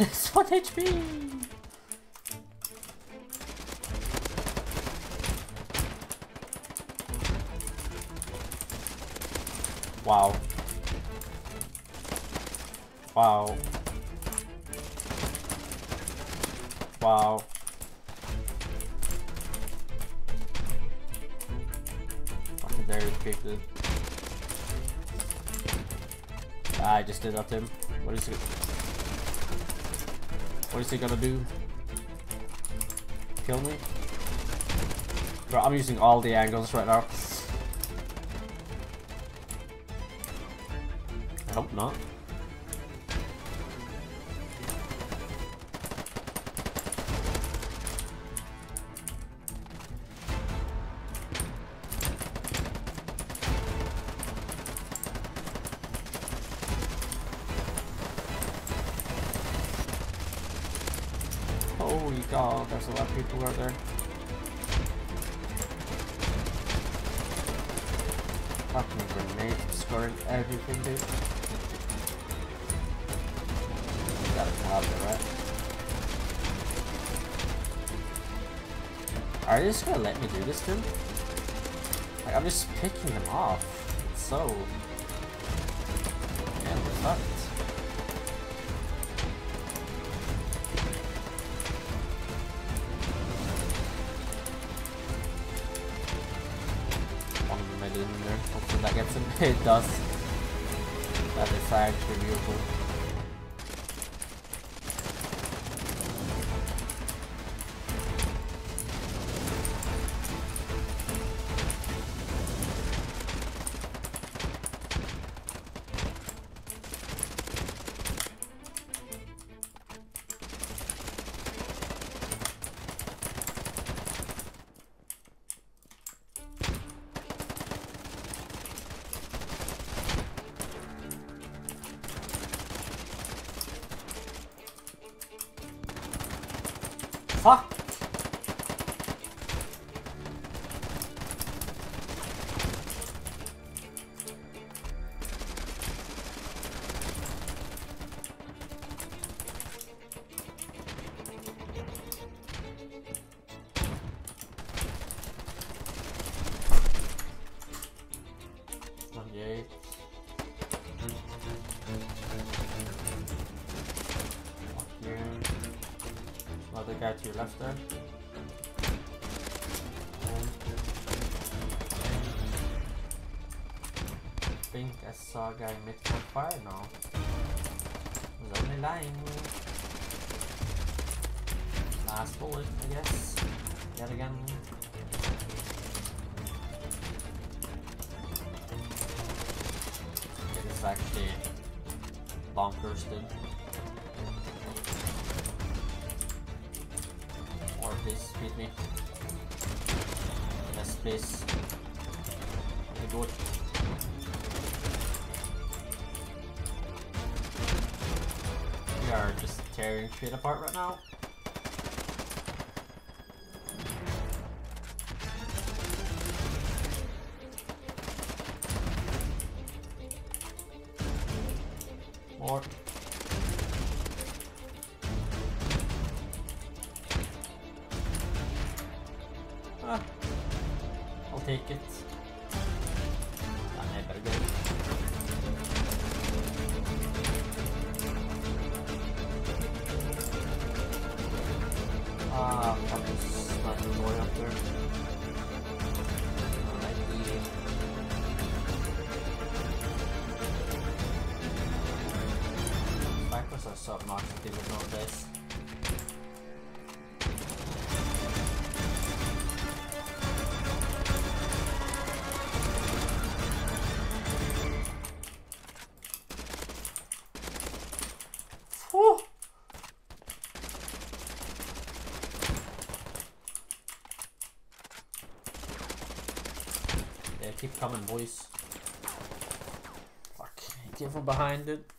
It's 1 HP! Wow. Wow. Wow. Fucking very quick, dude. I just did up to him. What is it? What is he gonna do? Kill me? Bro, I'm using all the angles right now. I hope not. Holy god, there's a lot of people out there. Fucking grenade scoring everything, dude. Gotta have it, right? Are they just gonna let me do this, dude? Like, I'm just picking them off. It's so... Man, we're fucked. In there. Hopefully that gets him. It does. That is actually beautiful. Fuck! Another guy to your left there. I think I saw a guy mid-fire now. I was only lying. Last bullet, I guess. Yet again. It is actually bonkers, dude. Please beat me. Yes, please. Okay, good. We are just tearing shit apart right now. More. I'll take it. I better go. Fucking sniper boy up there. Alright, easy. Snipers are so obnoxious with no base. Yeah, keep coming, boys. Fuck, he came from behind it.